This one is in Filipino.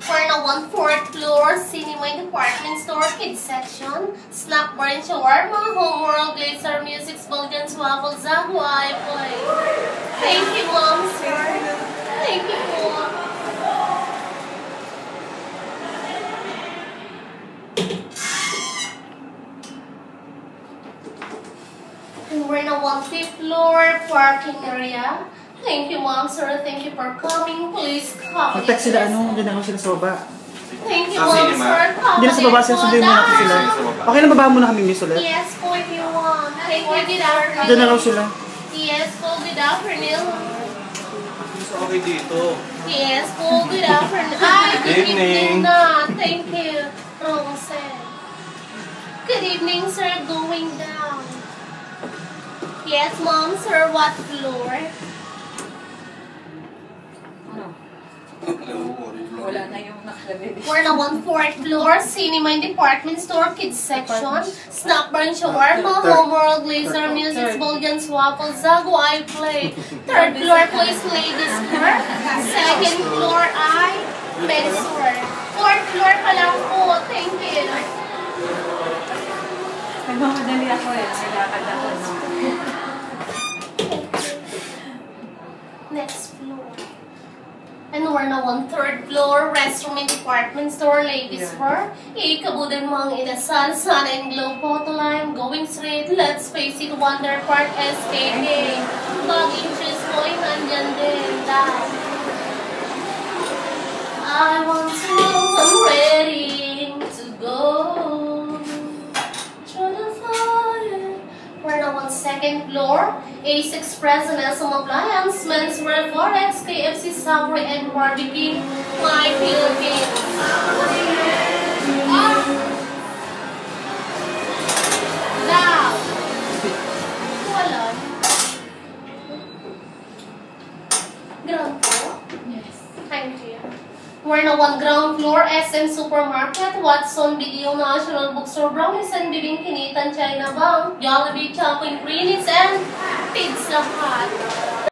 For the 1/4 floor, cinema department store, kids section, snack bar and shawarma, home world, glazer, music, Belgians, waffles, Zagway, play. Thank you, Mom, sir. Thank you, Mom. And we're in a 1/5 floor parking area. Thank you, Mom, sir. Thank you for coming. Please come. Mag-text sila, hindi na ako sila sa baba. Thank you, Mom, sir. Hindi na sa baba, sunduin mo na sila. Okay na, baba muna kami, Miss, ulit? Yes po, if you want. Thank you, good afternoon. Diyan na raw sila. Yes po, good afternoon. Okay dito. Yes po, good afternoon. Ay, good evening na. Thank you, Rongsen. Good evening, sir. Going down. Yes, Mom, sir. What floor? Wala na yung nakalagay. We're na 1/4 floor, cinema and department store, kids section, snack bar and shawarma, home world, glazer, music, Belgians, waffles, Zagway, play. 3rd floor, please, ladies first. 2nd floor ay men's wear. 4th floor pa lang po. Thank you. Nagmamadali ako eh. Naglalakad ako. Next floor. And we're na 1/3 floor, restroom and department store, ladies wear. Ikabudan mo ang inasal, sana and glow photo line, going straight, let's face it, Wonder Park, SKK. Mag-interest ko ay nandyan din, dahil I want to know I'm ready to go through the fire. We're na 2nd floor, Ace Express and SM Appliance, Menswear, Forex, KFC, Subway, and Barbecue, My Philippines. Down. Wala. Ground floor? Yes. Thank you. We're na 1 ground floor, SM Supermarket, Watson, Video National Bookstore, Brownies and Bibing Kinitan, China Bank, Jollibee, Choco Ingredients, and Pizza Hut.